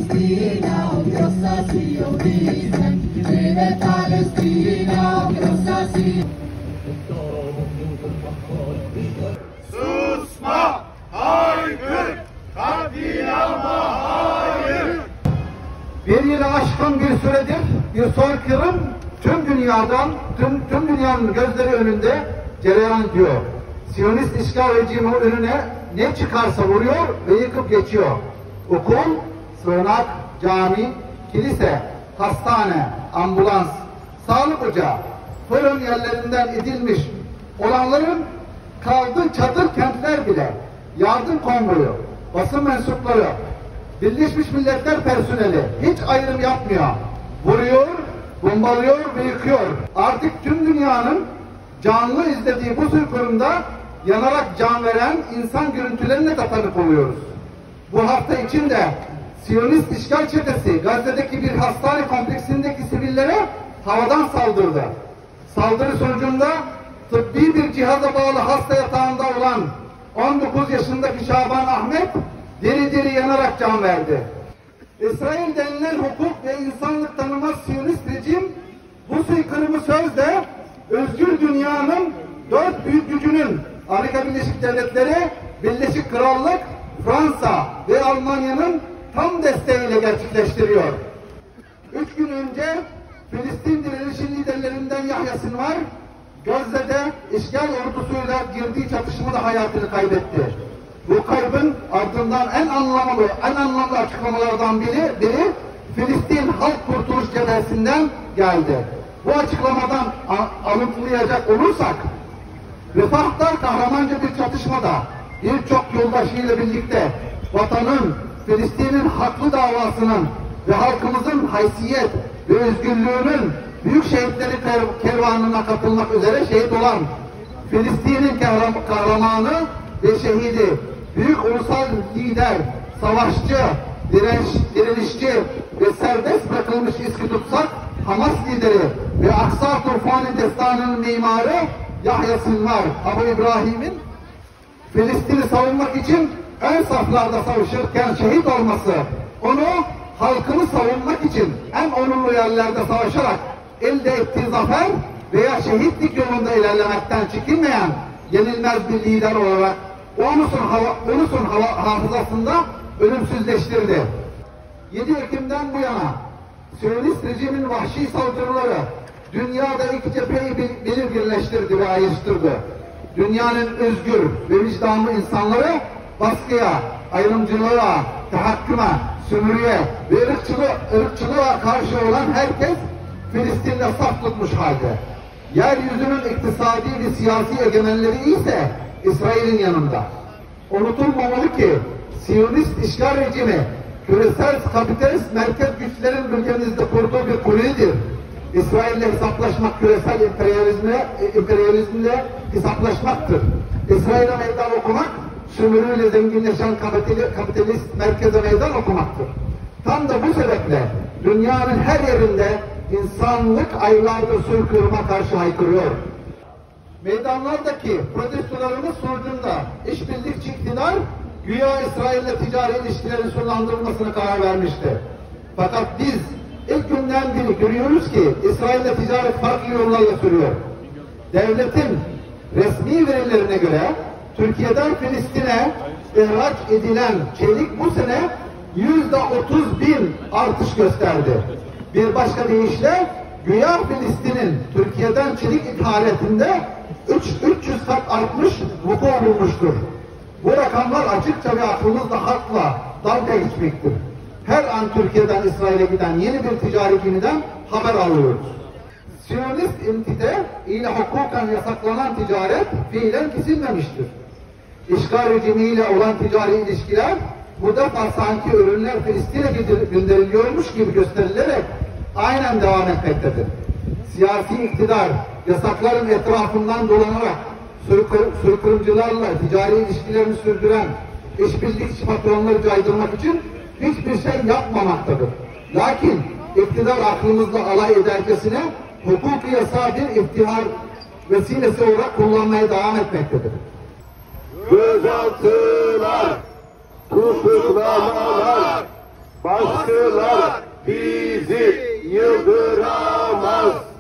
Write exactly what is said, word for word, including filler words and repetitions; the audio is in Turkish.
Palestina, grossa sionismen, vive Palestina, grossa sionismen. Susma, haykır, katliama hayır. Bir yılı aşkın bir süredir bir soykırım tüm dünyadan, tüm, tüm dünyanın gözleri önünde cereyan ediyor. Siyonist işgal rejimi önüne ne çıkarsa vuruyor ve yıkıp geçiyor. Okul, sığınak, cami, kilise, hastane, ambulans, sağlık ocağı, fırın yerlerinden edilmiş olanların kaldığı çadır kentler bile, yardım konvoyu, basın mensupları, Birleşmiş Milletler personeli hiç ayrım yapmıyor. Vuruyor, bombalıyor ve yıkıyor. Artık tüm dünyanın canlı izlediği bu soykırımda yanarak can veren insan görüntülerine de tanık oluyoruz. Bu hafta içinde Siyonist işgal çetesi Gazze'deki bir hastane kompleksindeki sivillere havadan saldırdı. Saldırı sonucunda tıbbi bir cihaza bağlı hasta yatağında olan on dokuz yaşındaki Şaban Ahmet diri diri yanarak can verdi. İsrail denilen hukuk ve insanlık tanımaz Siyonist rejim bu soykırımı sözde özgür dünyanın dört büyük gücünün Amerika Birleşik Devletleri, Birleşik Krallık, Fransa ve Almanya'nın tam desteğiyle gerçekleştiriyor. Üç gün önce Filistin direnişin liderlerinden Yahya Sinvar, Gazze'de işgal ordusuyla girdiği çatışmada hayatını kaybetti. Bu kaybın ardından en anlamlı, en anlamlı açıklamalardan biri, biri Filistin Halk Kurtuluş Cephesi'nden geldi. Bu açıklamadan alıntılayacak olursak, Refah'ta kahramanca bir çatışmada birçok yoldaşıyla birlikte vatanın, Filistin'in haklı davasının ve halkımızın haysiyet ve özgürlüğünün büyük şehitleri kervanına katılmak üzere şehit olan Filistin'in kahramanı ve şehidi, büyük ulusal lider, savaşçı, direnç, direnişçi ve serbest bırakılmış İSKİ tutsak Hamas lideri ve Aksa Tufani destanının mimarı Yahya Sinvar, Abu İbrahim'in Filistin'i savunmak için ön saflarda savaşırken şehit olması, onu halkını savunmak için en onurlu yerlerde savaşarak elde ettiği zafer veya şehitlik yolunda ilerlemekten çekinmeyen yenilmez bir lider olarak Ulus'un hava, Ulus'un hava, hafızasında ölümsüzleştirdi. yedi Ekim'den bu yana Siyonist rejimin vahşi saldırıları dünyada iki cepheyi belirginleştirdi ve ayrıştırdı. Dünyanın özgür ve vicdanlı insanları baskıya, ayrımcılığa, tahakküme, sömürüye ve ırkçılığa, ırkçılığa karşı olan herkes Filistin'le saf tutmuş halde. Yeryüzünün iktisadi ve siyasi egemenleri ise İsrail'in yanında. Unutulmamalı ki Siyonist işgal rejimi küresel kapitalist merkez güçlerin ülkemizde kurduğu bir kolonidir. İsrail'le hesaplaşmak küresel emperyalizmle, emperyalizmle hesaplaşmaktır. İsrail'e meydan okumak, sömürüyle zenginleşen kapitalist merkeze meydan okumaktır. Tam da bu sebeple dünyanın her yerinde insanlık aylardır soykırıma karşı haykırıyor. Meydanlardaki protestolarımız sonucunda işbirlikçi iktidar güya İsrail'le ticari ilişkilerin sonlandırılmasına karar vermişti. Fakat biz ilk günden beri görüyoruz ki İsrail'le ticaret farklı yollarla sürüyor. Devletin resmi verilerine göre Türkiye'den Filistin'e ihraç edilen çelik bu sene yüzde otuz bin artış gösterdi. Bir başka deyişle güya Filistin'in Türkiye'den çelik ithalatinde üç yüz kat artmış, vuku bulmuştur. Bu rakamlar açıkça ve aklımızla hakla dalga geçmektir. Her an Türkiye'den İsrail'e giden yeni bir ticari gemiden haber alıyoruz. Siyonist entite ile hukuken yasaklanan ticaret fiilen kesilmemiştir. İşgal rejimiyle olan ticari ilişkiler bu defa sanki ürünler Filistin'e gönderiliyormuş gibi gösterilerek aynen devam etmektedir. Siyasi iktidar yasakların etrafından dolanarak soykırımcılarla ticari ilişkilerini sürdüren işbirlikçi patronları caydırmak için hiçbir şey yapmamaktadır. Lakin iktidar aklımızla alay edercesine hukuki yasağı bir iftihar vesilesi olarak kullanmaya devam etmektedir. Gözaltılar, tutuklamalar, baskılar bizi yıldıramaz.